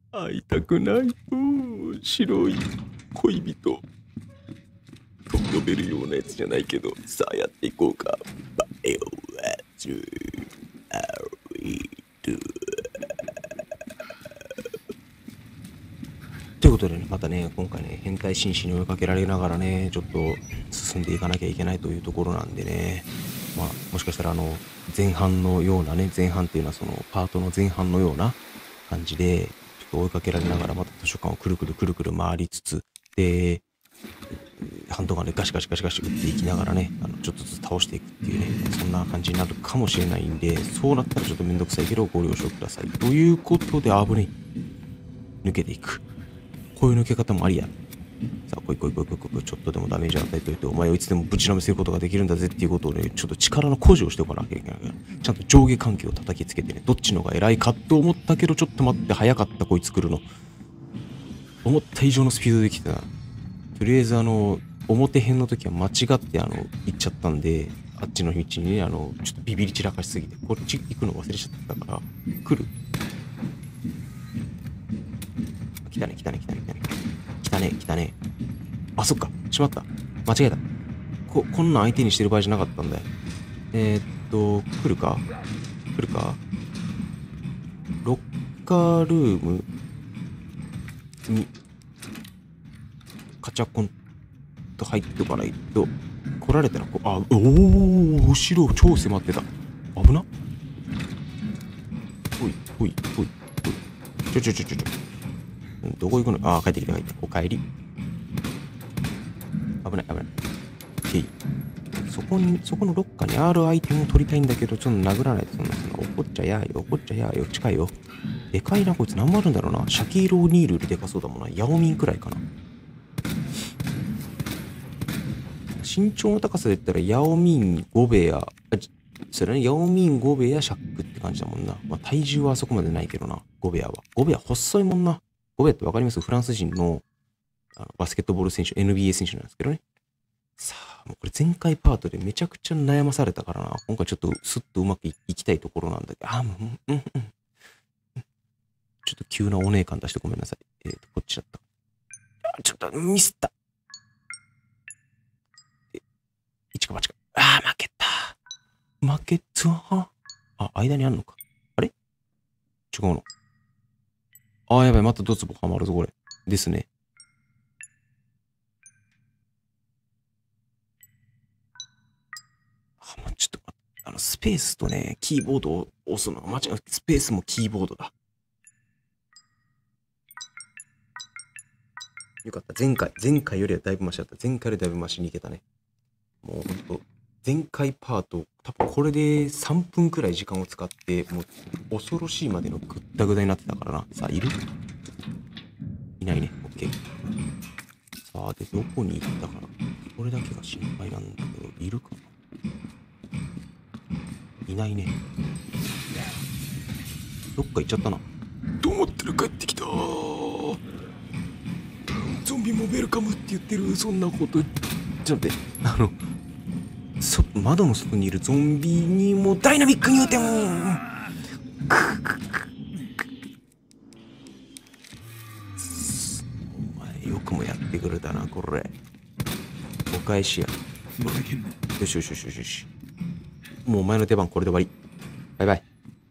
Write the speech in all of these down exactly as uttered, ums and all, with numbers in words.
会いたくないよ。白い恋人と呼べるようなやつじゃないけど、さあやっていこうか。バイオハザードアリード。ということでね、またね、今回ね、変態紳士に追いかけられながらね、ちょっと進んでいかなきゃいけないというところなんでね、まあ、もしかしたらあの、前半のようなね、前半っていうのはその、パートの前半のような感じで、ちょっと追いかけられながら、また図書館をくるくるくるくる回りつつ、で、ハンドガンでガシガシガシガシ打っていきながらね、あのちょっとずつ倒していくっていうね、そんな感じになるかもしれないんで、そうなったらちょっとめんどくさいけどご了承ください。ということで、危ねえ。抜けていく。こういう抜け方もありや。さあ、来い来い来い来い来い、ちょっとでもダメージ与えといて、お前をいつでもぶちのめせることができるんだぜっていうことをね、ちょっと力の誇示をしておかなきゃいけないから、ちゃんと上下関係を叩きつけてね、どっちのが偉いかと思ったけど、ちょっと待って、早かった、こいつ来るの。思った以上のスピードで来てたな。とりあえずあの、表編の時は間違ってあの、行っちゃったんで、あっちの道にね、あの、ちょっとビビり散らかしすぎて、こっち行くの忘れちゃったから、来る。来たね、来たね、来たね、来たね。来たね、来たね。あ、そっか。しまった。間違えた。こ、こんなん相手にしてる場合じゃなかったんだよ。えー、っと、来るか来るかロッカールームに、カチャコンと入っておかないと、来られたらこう、あ、おー、後ろ超迫ってた。危な。ほい、ほい、ほい、ほい。ちょちょちょちょちょ。どこ行くの？あー、帰ってきた、帰ってきた。お帰り。危ない、危ない。へい。そこに、そこのロッカーにあるアイテムを取りたいんだけど、ちょっと殴らないと、そんな、そんな、怒っちゃやーよ、怒っちゃやーよ、近いよ。でかいな、こいつ何もあるんだろうな。シャキーロ・オニールよりでかそうだもんな。ヤオミンくらいかな。身長の高さで言ったら、ヤオミンゴベア、あ、それね、ヤオミンゴベアシャックって感じだもんな。まあ、体重はあそこまでないけどな、ゴベアは。ゴベア細いもんな。ゴベアってわかります？フランス人の、あのバスケットボール選手、エヌビーエー 選手なんですけどね。さあ、もうこれ前回パートでめちゃくちゃ悩まされたからな。今回ちょっとスッとうまくいきたいところなんだけど、あ、もう、うん、うん、うん。ちょっと急なお姉感出してごめんなさい。えっ、と、こっちだった。あ、ちょっとミスった。え、一か八か。あー、負けた。負けた。あ、間にあんのか。あれ違うの。あー、やばい。またドツボハマるぞ、これ。ですね。あ、もうちょっと待って。あの、スペースとね、キーボードを押すのが間違う。スペースもキーボードだ。よかった。前回、前回よりはだいぶマシだった。前回よりだいぶマシにいけたね。もうほんと、前回パート、多分これでさんぷんくらい時間を使って、もう恐ろしいまでのぐったぐだになってたからな。さあ、いる？いないね。オッケー。さあ、で、どこに行ったかな？これだけが心配なんだけど、いるかな？いないね。どっか行っちゃったな。と思ってる、帰ってきたー。ゾンビもウェルカムって言ってる。そんなこと、ちょっと待って。あの、そ窓の外にいるゾンビにもダイナミックに撃ても。お前よくもやってくれたな、これ。お返しや。よしよしよしよしよし。もうお前の出番これで終わり。バイバイ。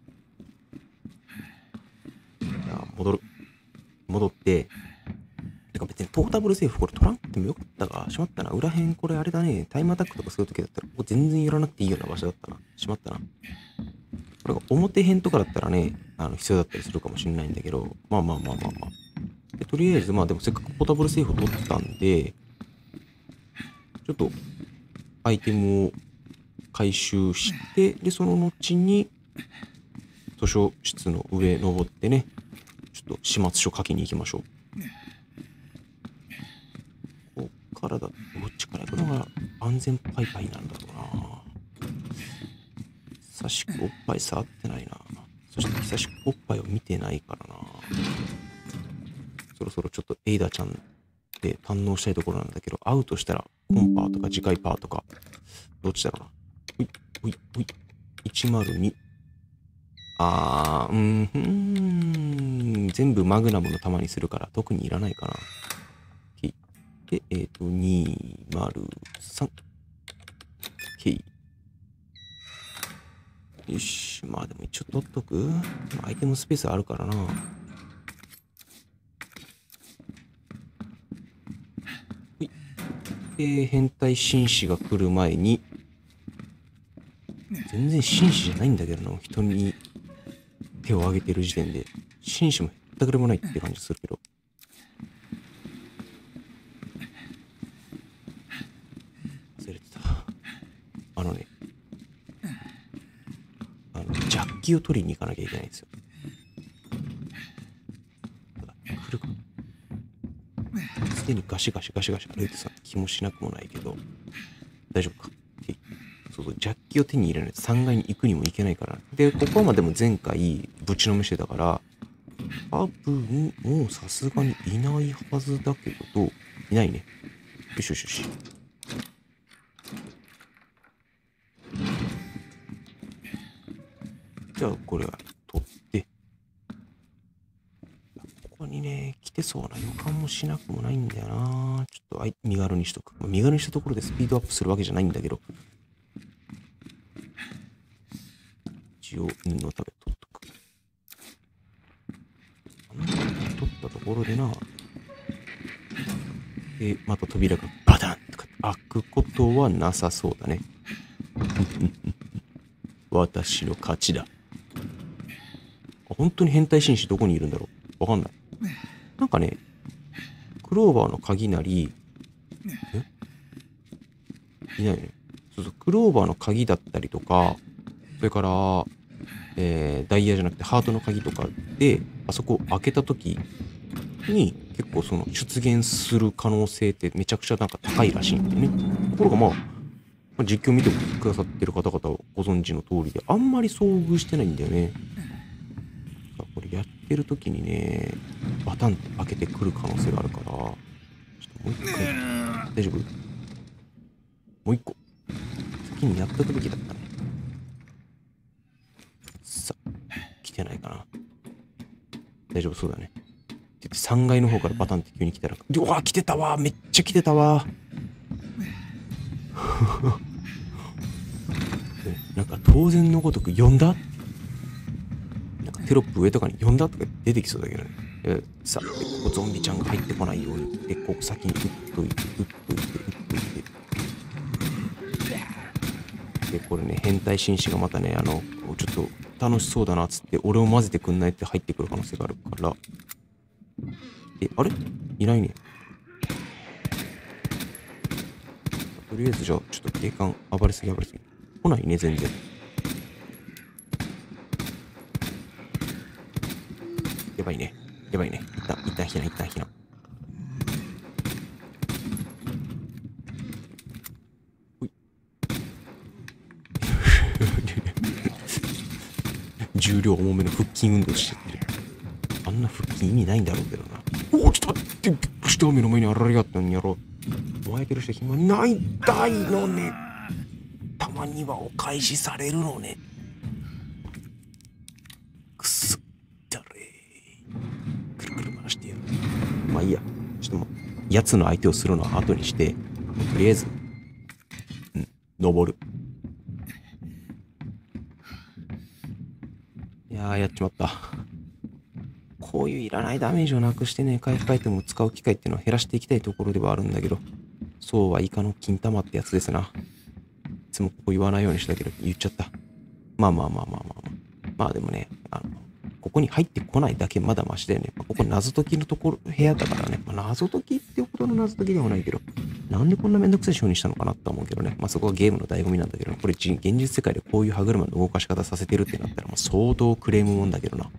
じゃあ戻る。戻って。てか別にポータブルセーフこれ取らなくてもよかったか。しまったな。裏辺これあれだね。タイムアタックとかするときだったら、ここ全然寄らなくていいような場所だったな。しまったな。これが表辺とかだったらね、あの必要だったりするかもしれないんだけど、まあまあまあまあまあ。でとりあえず、まあでもせっかくポータブルセーフを取ったんで、ちょっとアイテムを回収して、で、その後に図書室の上登ってね、ちょっと始末書書きに行きましょう。こっからだ、どっちから行くのが安全パイパイなんだろうな。久しくおっぱい触ってないな。そして久しくおっぱいを見てないからな。そろそろちょっとエイダちゃんで堪能したいところなんだけど、会うとしたらコンパーとか次回パーとか、どっちだろうな。ほい、ほい、ほい。いちまるに。 あー、うん、うーん、全部マグナムの弾にするから特にいらないかな。で、えっと、にまるさん。OK。よし。まあでも一応取っとく。アイテムスペースあるからな。はい。で、変態紳士が来る前に、全然紳士じゃないんだけどな。人に手を挙げてる時点で。紳士もへったくれもないって感じするけど。忘れてた。あのね。あの、ジャッキを取りに行かなきゃいけないんですよ。ただ、来るか。すでにガシガシガシガシ歩いてさ、気もしなくもないけど、大丈夫か。そうそう、ジャッキを手に入れないとさんがいに行くにも行けないから。で、ここはまでも前回ぶちのめしてたから、多分、もうさすがにいないはずだけど、いないね。よしよしよし。じゃあ、これは取って。ここにね、来てそうな予感もしなくもないんだよな。ちょっとあい身軽にしとく。身軽にしたところでスピードアップするわけじゃないんだけど。一応、念のため取っとく。取ったところでな。で、また扉がバタンとか開くことはなさそうだね。私の勝ちだ。本当に変態紳士どこにいるんだろう。わかんない。なんかね、クローバーの鍵なり、えいないね。そうそう、クローバーの鍵だったりとか、それから、えー、ダイヤじゃなくてハートの鍵とかで、あそこを開けた時に、結構その出現する可能性ってめちゃくちゃなんか高いらしいんだよね。ところがまあ、実況見てくださってる方々はご存知の通りで、あんまり遭遇してないんだよね。これやってる時にね、バタンって開けてくる可能性があるから、ちょっともう一回、大丈夫？もう一個。先にやっとくべきだったね。さあ、来てないかな。大丈夫そうだね。ってさんがいの方からバタンって急に来たら、うわ、来てたわ、めっちゃ来てたわ。なんか当然のごとく呼んだ？なんかテロップ上とかに呼んだとか出てきそうだけどね。えさあ、ここゾンビちゃんが入ってこないように。で、ここ先に打っといて、打っといて、打っといて。で、これね、変態紳士がまたね、あの、ちょっと楽しそうだなっつって、俺を混ぜてくんないって入ってくる可能性があるから。え、あれ？いないね。とりあえずじゃあ、ちょっと警官暴れすぎ暴れすぎ。来ないね、全然。やばいね。やばいね。一旦、一旦避難、一旦避難。ほい。重量重めの腹筋運動しちゃってる。あんな腹筋意味ないんだろうけどな。おお、ちょっと待って、びっくりした。目の前にあられがあったんやろ。燃えてる人暇ないんだいのね。たまにはお返しされるのね。くすったれ。くるくる回してやる。まあいいや。ちょっともう、奴の相手をするのは後にして、とりあえず、うん、登る。いやー、やっちまった。こういういらないダメージをなくしてね、回復アイテムを使う機会っていうのを減らしていきたいところではあるんだけど、そうはイカの金玉ってやつですな。いつもここ言わないようにしたけど、言っちゃった。まあまあまあまあまあまあ。まあでもね、あの、ここに入ってこないだけまだマシだよね。まあ、ここ謎解きのところ、部屋だからね。まあ、謎解きっていうほどの謎解きではないけど、なんでこんなめんどくさい仕様にしたのかなと思うけどね。まあそこはゲームの醍醐味なんだけど、これ現実世界でこういう歯車の動かし方させてるってなったら、まあ相当クレームもんだけどな。はい、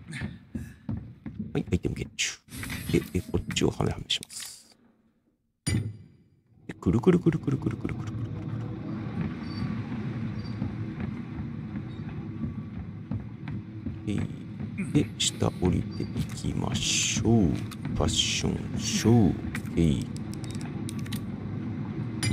アイテムゲッチュ。で、でこっちをハメハメします。で、くるくるくるくるくるくるくるくる。で、下降りていきましょう。ファッションショー。えい。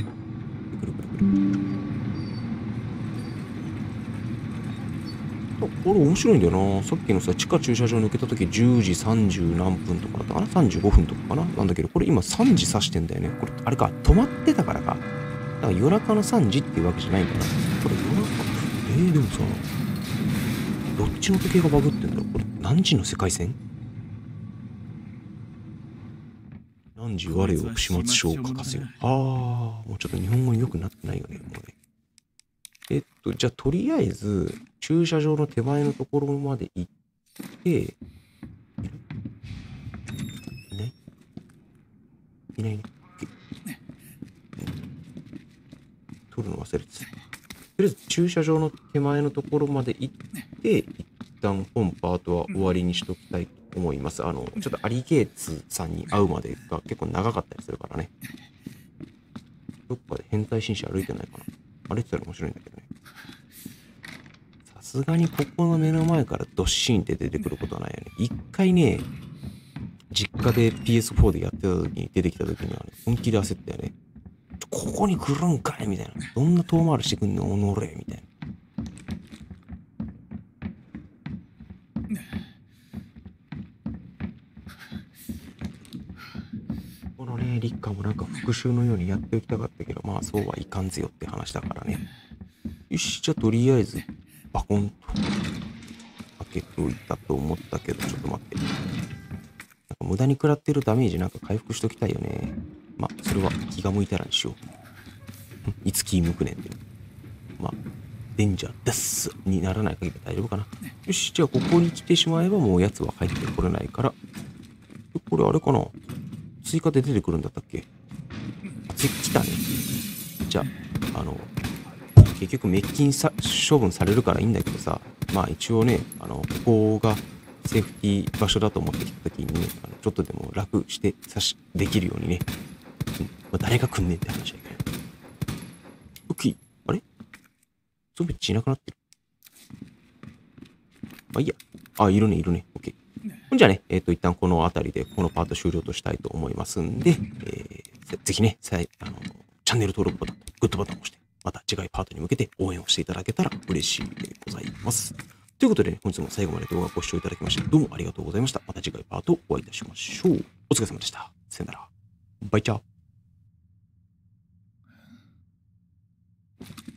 くるくるくる。と、 これ面白いんだよな。さっきのさ、地下駐車場抜けた時じゅうじさんじゅう何分とかだったかな？ さんじゅうご 分とかかななんだけど、これ今さんじ指してんだよね。これ、あれか、止まってたからか。だから夜中のさんじっていうわけじゃないんだな。これ夜中、えー、でもさ、どっちの時計がバグってんだろうこれ、何時の世界線？何時我を始末書を書かせよ。あー、もうちょっと日本語に良くなってないよね。もうねえっと、じゃあとりあえず、駐車場の手前のところまで行って、いないいないね。取るの忘れてた。とりあえず駐車場の手前のところまで行って、一旦本パートは終わりにしときたいと思います。あの、ちょっとアリゲーツさんに会うまでが結構長かったりするからね。どっかで変態紳士歩いてないかな。歩いてたら面白いんだけどね。さすがにここの目の前からドッシーンって出てくることはないよね。一回ね、実家で ピーエスフォー でやってた時に出てきた時にはね、本気で焦ったよね。ここに来るんかいみたいな。どんな遠回りしてくんのおのれみたいな。このね、立夏もなんか復讐のようにやっておきたかったけど、まあそうはいかんぜよって話だからね。よし、じゃあとりあえず、バコンと開けておいたと思ったけど、ちょっと待って。なんか無駄に食らってるダメージなんか回復しときたいよね。まあ、それは気が向いたらにしよう。いつ気向くねんで。まあ、デンジャーですにならない限り大丈夫かな。よし、じゃあここに来てしまえばもう奴は帰ってこれないから。これあれかな追加で出てくるんだったっけ？つ来たね。じゃあ、あの、結局滅菌さ処分されるからいいんだけどさ、まあ一応ね、あの、ここがセーフティー場所だと思ってきた時に、ね、あのちょっとでも楽してさし、できるようにね、うんまあ、誰が来んねんって話だけど。オッケー。あれゾンビっちいなくなってる。まあいいや。あ、いるね、いるね。オッケー。ほんじゃあね、えっ、ー、と、一旦この辺りでこのパート終了としたいと思いますんで、えー、ぜひね、さいあのチャンネル登録ボタンとグッドボタンを押して、また次回パートに向けて応援をしていただけたら嬉しいでございます。ということで、ね、本日も最後まで動画をご視聴いただきまして、どうもありがとうございました。また次回パートお会いいたしましょう。お疲れ様でした。さよなら。バイチャー。